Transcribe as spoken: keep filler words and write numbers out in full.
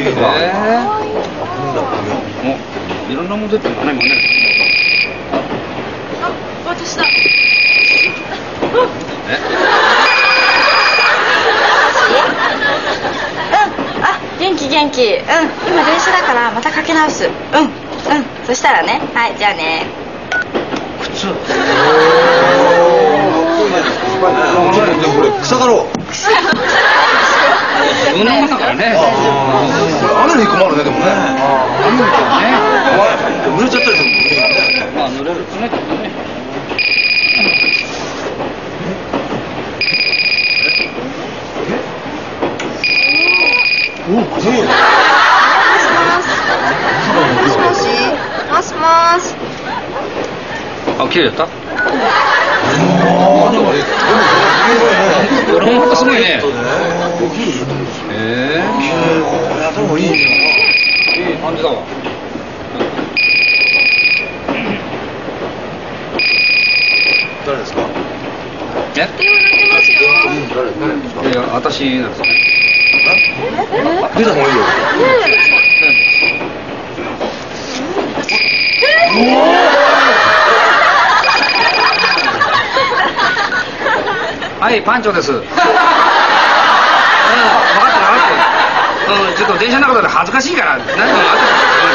影が。 えー、いろんなもの出てるのね、もうね。 あ、私だ。 え？ うん、あ、元気元気。うん、今電車だからまたかけ直す。うん、うん、そしたらね、はい、じゃあね。 靴。 これ草だろう。 うなもんだからね。 雨に困るねでもね。 雨みたいね。 濡れちゃったりするもんね。 まあ濡れるね。 お、そう。 もしもし、もしもし。 あ、綺麗だった？ ああ、でもドラマがすごいね。 大きい。 ええ、やった方がいいじゃん。 え、いい感じだわ。 誰ですか？ え？ 電話鳴ってますよ。 誰誰ですか？ いや、私なんですね。 出た方がいいよ。 はい、パンチョです。うん、分かった分かった。うん、ちょっと電車の中で恥ずかしいから、何も分かった。